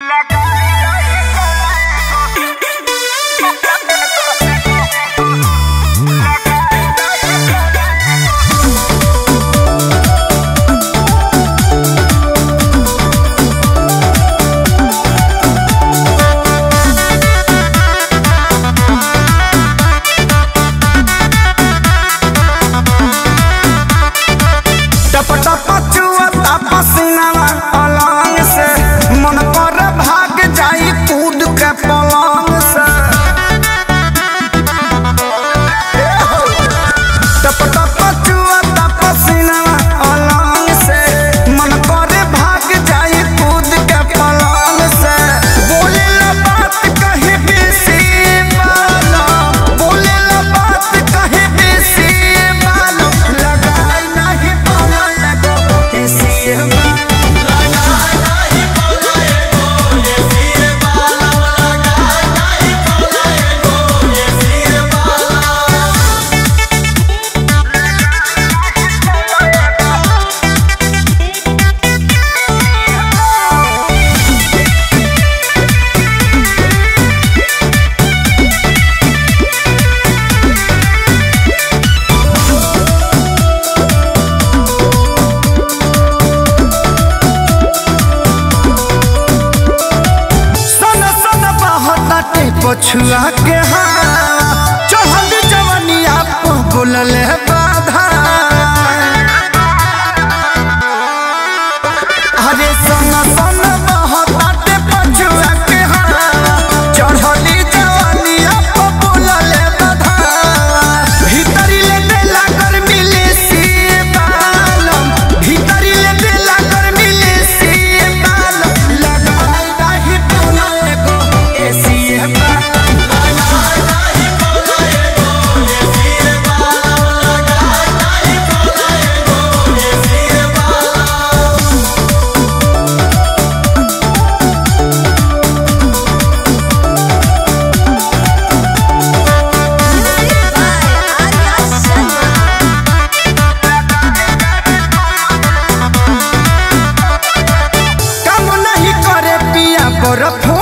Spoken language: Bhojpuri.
पछुआ के चढ़ल जवनिया बोलल बाधा अरे सन सन बहताटे पछुआ के चढ़ल जवनिया बोलल बाधा भीतरी ले देला कर मिले सी बालम भीतरी ले देला कर मिले सी बालम लगाई नाही बोले गो एसी बर्फ